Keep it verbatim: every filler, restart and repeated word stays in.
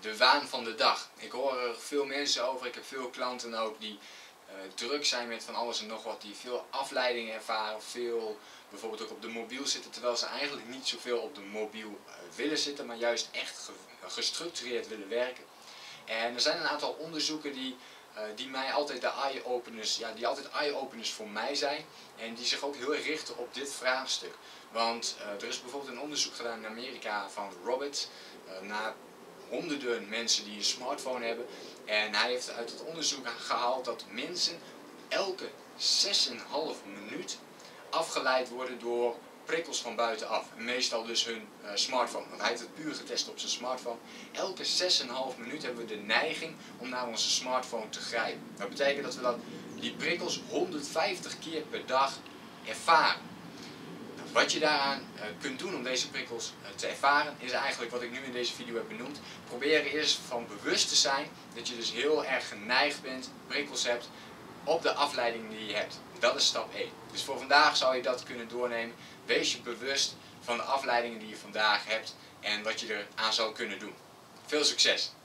de waan van de dag. Ik hoor er veel mensen over, ik heb veel klanten ook die uh, druk zijn met van alles en nog wat, die veel afleidingen ervaren, veel bijvoorbeeld ook op de mobiel zitten, terwijl ze eigenlijk niet zoveel op de mobiel uh, willen zitten, maar juist echt ge gestructureerd willen werken. En er zijn een aantal onderzoeken die, uh, die mij altijd de eye-openers, ja, die altijd eye-openers voor mij zijn en die zich ook heel erg richten op dit vraagstuk. Want uh, er is bijvoorbeeld een onderzoek gedaan in Amerika van Robert uh, naar honderden mensen die een smartphone hebben. En hij heeft uit het onderzoek gehaald dat mensen elke zes komma vijf minuut afgeleid worden door prikkels van buitenaf. Meestal dus hun uh, smartphone. Want hij heeft het puur getest op zijn smartphone. Elke zes komma vijf minuut hebben we de neiging om naar onze smartphone te grijpen. Dat betekent dat we dat, die prikkels honderdvijftig keer per dag ervaren. Wat je daaraan uh, kunt doen om deze prikkels uh, te ervaren is eigenlijk wat ik nu in deze video heb benoemd. Probeer er eerst van bewust te zijn dat je dus heel erg geneigd bent, prikkels hebt op de afleidingen die je hebt. Dat is stap één. Dus voor vandaag zou je dat kunnen doornemen. Wees je bewust van de afleidingen die je vandaag hebt en wat je eraan zou kunnen doen. Veel succes!